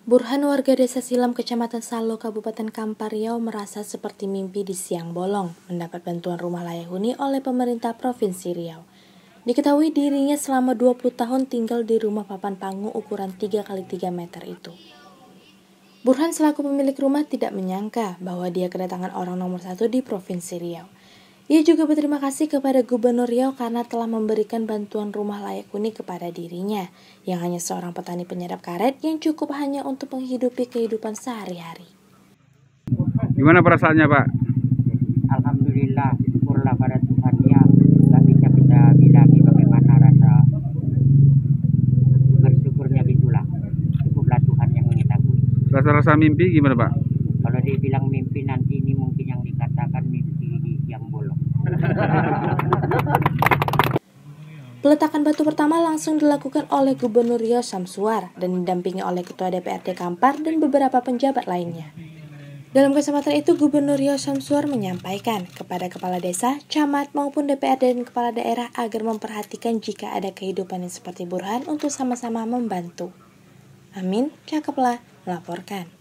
Burhan, warga desa Silam, Kecamatan Salo, Kabupaten Kampar Riau, merasa seperti mimpi di siang bolong mendapat bantuan rumah layak huni oleh pemerintah Provinsi Riau. Diketahui dirinya selama 20 tahun tinggal di rumah papan panggung ukuran 3x3 meter itu. Burhan selaku pemilik rumah tidak menyangka bahwa dia kedatangan orang nomor 1 di Provinsi Riau. Ia juga berterima kasih kepada Gubernur Riau karena telah memberikan bantuan rumah layak huni kepada dirinya, yang hanya seorang petani penyedap karet yang cukup hanya untuk menghidupi kehidupan sehari-hari. Gimana perasaannya, Pak? Alhamdulillah, syukurlah pada Tuhan, ya. Gak bisa kita bilangi bagaimana rasa bersyukurnya, gitulah. Cukuplah Tuhan yang mengetahui. Rasa-rasa mimpi gimana, Pak? Kalau dibilang mimpi, nanti ini mungkin yang dikatakan mimpi di siang bolong. Peletakan batu pertama langsung dilakukan oleh Gubernur Riau Syamsuar dan didampingi oleh Ketua DPRD Kampar dan beberapa penjabat lainnya. Dalam kesempatan itu, Gubernur Riau Syamsuar menyampaikan kepada kepala desa, camat maupun DPRD dan kepala daerah agar memperhatikan jika ada kehidupan yang seperti Burhan untuk sama-sama membantu. Amin, cakeplah melaporkan.